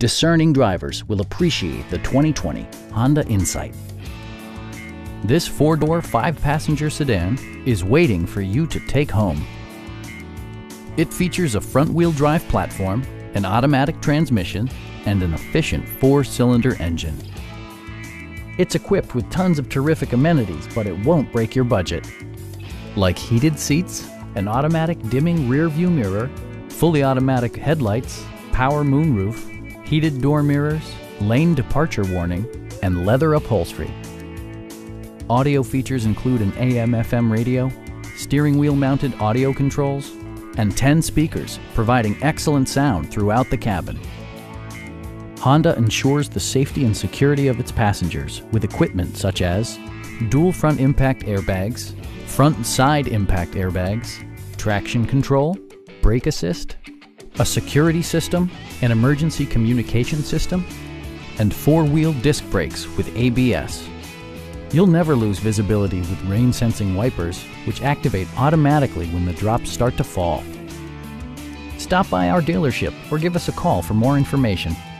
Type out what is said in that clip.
Discerning drivers will appreciate the 2020 Honda Insight. This four-door, five-passenger sedan is waiting for you to take home. It features a front-wheel drive platform, an automatic transmission, and an efficient four-cylinder engine. It's equipped with tons of terrific amenities, but it won't break your budget. Like heated seats, an automatic dimming rear-view mirror, fully automatic headlights, power moonroof, heated door mirrors, lane departure warning, and leather upholstery. Audio features include an AM/FM radio, steering wheel mounted audio controls, and 10 speakers, providing excellent sound throughout the cabin. Honda ensures the safety and security of its passengers with equipment such as dual front impact airbags, front and side impact airbags, traction control, brake assist, a security system, an emergency communication system, and four-wheel disc brakes with ABS. You'll never lose visibility with rain-sensing wipers, which activate automatically when the drops start to fall. Stop by our dealership or give us a call for more information.